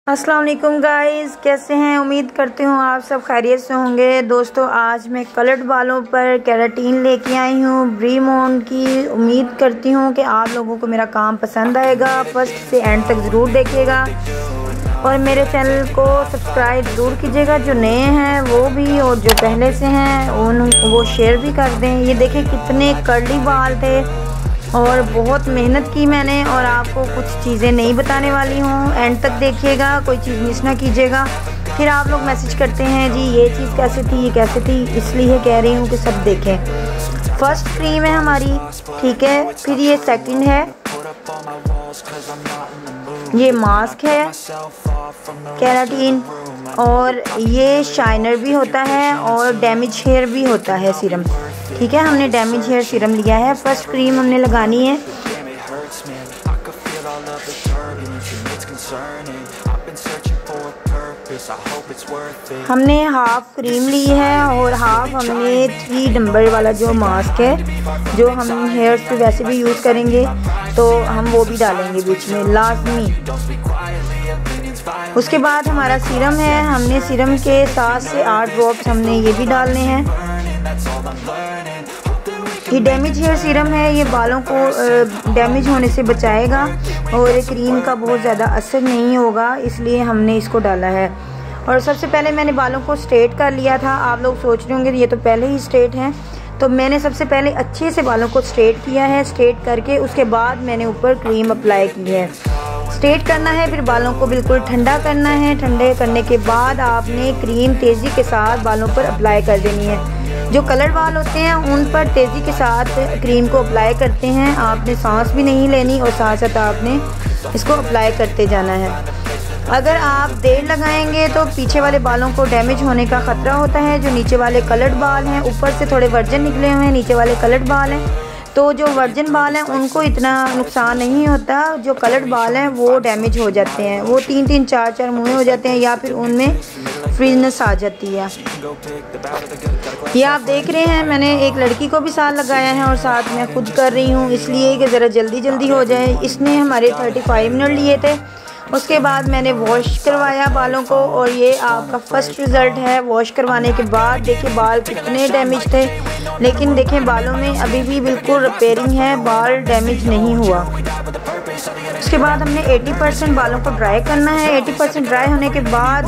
अस्सलाम वालेकुम गाइस, कैसे हैं? उम्मीद करती हूँ आप सब खैरियत से होंगे। दोस्तों, आज मैं कलर्ड बालों पर केराटिन लेके आई हूँ ब्रीमोन की। उम्मीद करती हूँ कि आप लोगों को मेरा काम पसंद आएगा। फर्स्ट से एंड तक ज़रूर देखिएगा और मेरे चैनल को सब्सक्राइब ज़रूर कीजिएगा, जो नए हैं वो भी और जो पहले से हैं वो शेयर भी कर दें। ये देखें कितने कर्ली बाल थे और बहुत मेहनत की मैंने, और आपको कुछ चीज़ें नहीं बताने वाली हूँ। एंड तक देखिएगा, कोई चीज़ मिस ना कीजिएगा। फिर आप लोग मैसेज करते हैं जी ये चीज़ कैसे थी, ये कैसे थी, इसलिए कह रही हूँ कि सब देखें। फर्स्ट क्रीम है हमारी, ठीक है। फिर ये सेकंड है, ये मास्क है केराटिन, और ये शाइनर भी होता है और डैमेज हेयर भी होता है सीरम, ठीक है। हमने डैमेज हेयर सीरम लिया है। फर्स्ट क्रीम हमने लगानी है। हमने हाफ क्रीम ली है और हाफ हमने 3 नंबर वाला जो मास्क है, जो हम हेयर पे वैसे भी यूज़ करेंगे, तो हम वो भी डालेंगे बीच में लाजमी। उसके बाद हमारा सीरम है। हमने सीरम के 7 से 8 ड्रॉप्स हमने ये भी डालने हैं। ये डैमेज हेयर सीरम है, ये बालों को डैमेज होने से बचाएगा और क्रीम का बहुत ज़्यादा असर नहीं होगा, इसलिए हमने इसको डाला है। और सबसे पहले मैंने बालों को स्ट्रेट कर लिया था। आप लोग सोच रहे होंगे ये तो पहले ही स्ट्रेट हैं, तो मैंने सबसे पहले अच्छे से बालों को स्ट्रेट किया है। स्ट्रेट करके उसके बाद मैंने ऊपर क्रीम अप्लाई की है। स्ट्रेट करना है, फिर बालों को बिल्कुल ठंडा करना है। ठंडे करने के बाद आपने क्रीम तेज़ी के साथ बालों पर अप्लाई कर देनी है। जो कलर बाल होते हैं उन पर तेज़ी के साथ क्रीम को अप्लाई करते हैं। आपने सांस भी नहीं लेनी और साथ साथ आपने इसको अप्लाई करते जाना है। अगर आप देर लगाएंगे तो पीछे वाले बालों को डैमेज होने का ख़तरा होता है। जो नीचे वाले कलर्ड बाल हैं, ऊपर से थोड़े वर्जन निकले हुए हैं, नीचे वाले कलर्ड बाल हैं, तो जो वर्जन बाल हैं उनको इतना नुकसान नहीं होता। जो कलर्ड बाल हैं वो डैमेज हो जाते हैं, वो 3-3 4-4 मुँह हो जाते हैं, या फिर उनमें फ्रीजनेस आ जाती है। ये आप देख रहे हैं, मैंने एक लड़की को भी साथ लगाया है और साथ मैं खुद कर रही हूँ, इसलिए कि ज़रा जल्दी जल्दी हो जाए। इसने हमारे 35 मिनट लिए थे। उसके बाद मैंने वॉश करवाया बालों को, और ये आपका फर्स्ट रिज़ल्ट है। वॉश करवाने के बाद देखिए बाल कितने डैमेज थे, लेकिन देखें बालों में अभी भी बिल्कुल रिपेयरिंग है, बाल डैमेज नहीं हुआ। उसके बाद हमने 80% बालों को ड्राई करना है। 80% ड्राई होने के बाद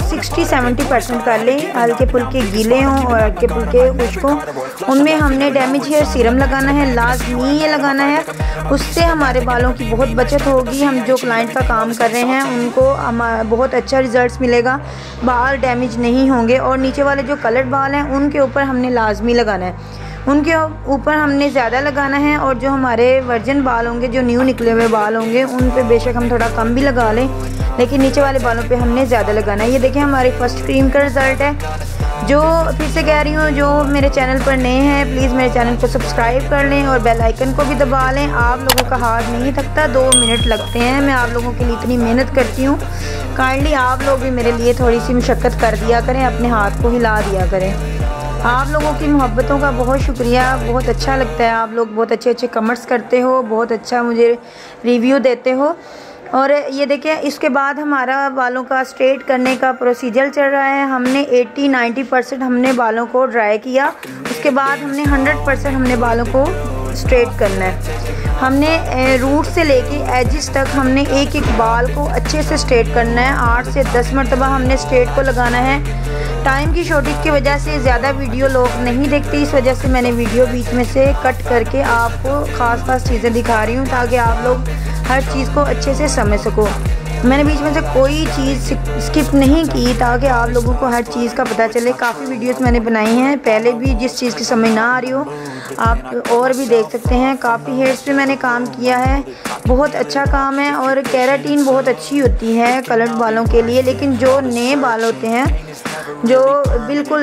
60-70% कर लें, हल्के फुल्के गीले हों और हल्के फुल्के खुश्क हों। उनमें हमने डैमेज हेयर सीरम लगाना है, लाजमी ये लगाना है। उससे हमारे बालों की बहुत बचत होगी। हम जो क्लाइंट का काम कर रहे हैं उनको बहुत अच्छा रिजल्ट्स मिलेगा, बाल डैमेज नहीं होंगे। और नीचे वाले जो कलर्ड बाल हैं उनके ऊपर हमने लाजमी लगाना है, उनके ऊपर हमने ज़्यादा लगाना है। और जो हमारे वर्जन बाल होंगे, जो न्यू निकले हुए बाल होंगे, उन पे बेशक हम थोड़ा कम भी लगा लें, लेकिन नीचे वाले बालों पे हमने ज़्यादा लगाना है। ये देखें हमारी फर्स्ट क्रीम का रिज़ल्ट है। जो फिर से कह रही हूँ, जो मेरे चैनल पर नए हैं प्लीज़ मेरे चैनल को सब्सक्राइब कर लें और बेल आइकन को भी दबा लें। आप लोगों का हाथ नहीं थकता, 2 मिनट लगते हैं। मैं आप लोगों के लिए इतनी मेहनत करती हूँ, काइंडली आप लोग भी मेरे लिए थोड़ी सी मशक्क़त कर दिया करें, अपने हाथ को हिला दिया करें। आप लोगों की मोहब्बतों का बहुत शुक्रिया, बहुत अच्छा लगता है। आप लोग बहुत अच्छे अच्छे कमेंट्स करते हो, बहुत अच्छा मुझे रिव्यू देते हो। और ये देखिए, इसके बाद हमारा बालों का स्ट्रेट करने का प्रोसीजर चल रहा है। हमने 80-90% हमने बालों को ड्राई किया। उसके बाद हमने 100% हमने बालों को स्ट्रेट करना है। हमने रूट से लेके एजिस तक हमने एक एक बाल को अच्छे से स्ट्रेट करना है। 8 से 10 मरतबा हमने स्ट्रेट को लगाना है। टाइम की शॉर्टेज की वजह से ज़्यादा वीडियो लोग नहीं देखते, इस वजह से मैंने वीडियो बीच में से कट करके आपको ख़ास चीज़ें दिखा रही हूँ, ताकि आप लोग हर चीज़ को अच्छे से समझ सको। मैंने बीच में से कोई चीज़ स्किप नहीं की, ताकि आप लोगों को हर चीज़ का पता चले। काफ़ी वीडियोस मैंने बनाई हैं पहले भी, जिस चीज़ की समझ ना आ रही हो आप और भी देख सकते हैं। काफ़ी हेयर्स पे मैंने काम किया है, बहुत अच्छा काम है। और केराटिन बहुत अच्छी होती है कलर्ड बालों के लिए, लेकिन जो नए बाल होते हैं, जो बिल्कुल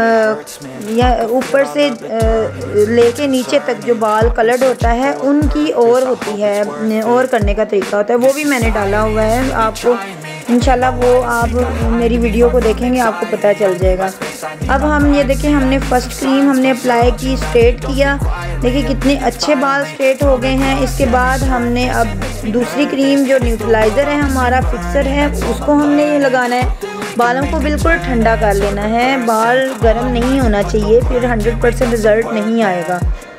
ऊपर से लेके नीचे तक जो बाल कलर्ड होता है, उनकी और होती है, और करने का तरीका होता है, वो भी मैंने डाला हुआ है। आपको इंशाल्लाह वो आप मेरी वीडियो को देखेंगे आपको पता चल जाएगा। अब हम ये देखें, हमने फर्स्ट क्रीम हमने अप्लाई की, स्ट्रेट किया। देखिए कितने अच्छे बाल स्ट्रेट हो गए हैं। इसके बाद हमने अब दूसरी क्रीम जो न्यूट्रलाइज़र है हमारा फिक्सर है उसको हमने ये लगाना है। बालों को बिल्कुल ठंडा कर लेना है, बाल गर्म नहीं होना चाहिए, फिर 100% रिज़ल्ट नहीं आएगा।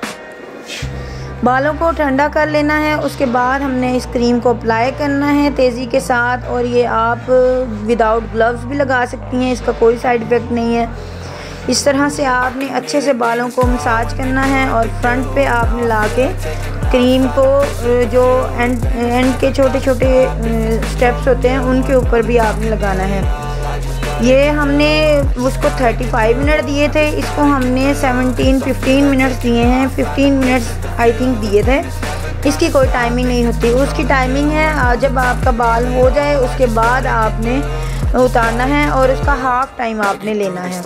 बालों को ठंडा कर लेना है। उसके बाद हमने इस क्रीम को अप्लाई करना है तेज़ी के साथ, और ये आप विदाउट ग्लव्स भी लगा सकती हैं, इसका कोई साइड इफ़ेक्ट नहीं है। इस तरह से आपने अच्छे से बालों को मसाज करना है और फ्रंट पे आपने ला के क्रीम को जो एंड के छोटे छोटे स्टेप्स होते हैं उनके ऊपर भी आपने लगाना है। ये हमने उसको 35 मिनट दिए थे, इसको हमने 15 मिनट्स दिए हैं। 15 मिनट्स आई थिंक दिए थे। इसकी कोई टाइमिंग नहीं होती, उसकी टाइमिंग है जब आपका बाल हो जाए उसके बाद आपने उतारना है और उसका हाफ टाइम आपने लेना है।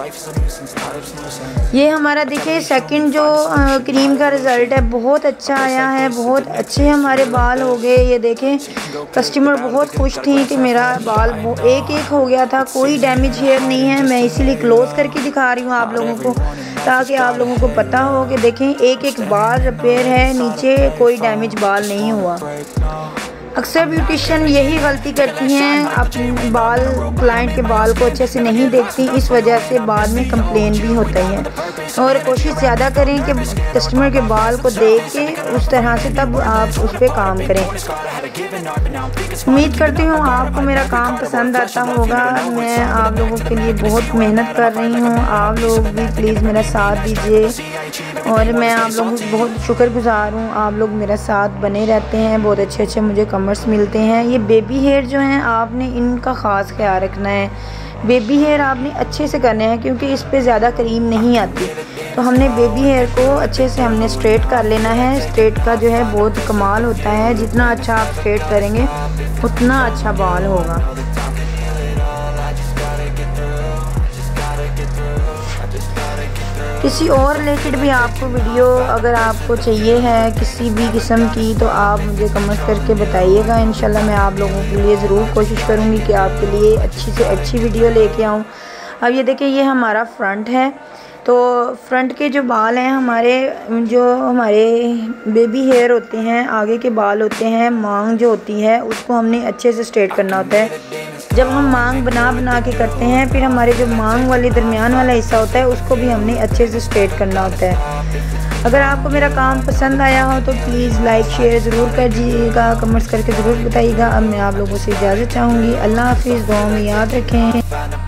ये हमारा देखिए सेकंड जो क्रीम का रिज़ल्ट है बहुत अच्छा आया है, बहुत अच्छे हमारे बाल हो गए। ये देखें कस्टमर बहुत खुश थी कि मेरा बाल एक हो गया था, कोई डैमेज हेयर नहीं है। मैं इसीलिए क्लोज करके दिखा रही हूँ आप लोगों को, ताकि आप लोगों को पता हो कि देखें एक बाल रिपेयर है, नीचे कोई डैमेज बाल नहीं हुआ। अक्सर ब्यूटिशियन यही गलती करती हैं, अपने बाल क्लाइंट के बाल को अच्छे से नहीं देखती, इस वजह से बाद में कंप्लेन भी होता ही है। और कोशिश ज़्यादा करें कि कस्टमर के बाल को देख के उस तरह से तब आप उस पर काम करें। उम्मीद करती हूँ आपको मेरा काम पसंद आता होगा। मैं आप लोगों के लिए बहुत मेहनत कर रही हूँ, आप लोग भी प्लीज़ मेरा साथ दीजिए और मैं आप लोगों को बहुत शुक्रगुजार हूँ। आप लोग मेरा साथ बने रहते हैं, बहुत अच्छे अच्छे मुझे कमर्स मिलते हैं। ये बेबी हेयर जो हैं आपने इनका ख़ास ख्याल रखना है। बेबी हेयर आपने अच्छे से करने हैं क्योंकि इस पे ज़्यादा क्रीम नहीं आती, तो हमने बेबी हेयर को अच्छे से हमने स्ट्रेट कर लेना है। स्ट्रेट का जो है बहुत कमाल होता है, जितना अच्छा आप स्ट्रेट करेंगे उतना अच्छा बाल होगा। किसी और रिलेटेड भी आपको वीडियो अगर आपको चाहिए है किसी भी किस्म की, तो आप मुझे कमेंट करके बताइएगा। इंशाल्लाह मैं आप लोगों के लिए ज़रूर कोशिश करूँगी कि आपके लिए अच्छी से अच्छी वीडियो लेके आऊँ। अब ये देखिए ये हमारा फ्रंट है, तो फ्रंट के जो बाल हैं हमारे बेबी हेयर होते हैं, आगे के बाल होते हैं, मांग जो होती है उसको हमने अच्छे से स्ट्रेट करना होता है। जब हम मांग बना के करते हैं, फिर हमारे जो मांग वाले दरमियान वाला हिस्सा होता है उसको भी हमने अच्छे से स्ट्रेट करना होता है। अगर आपको मेरा काम पसंद आया हो तो प्लीज़ लाइक शेयर ज़रूर कर दीजिएगा, कमेंट्स करके ज़रूर बताइएगा। अब मैं आप लोगों से इजाज़त चाहूँगी। अल्लाह हाफिज़, दुआ में याद रखें।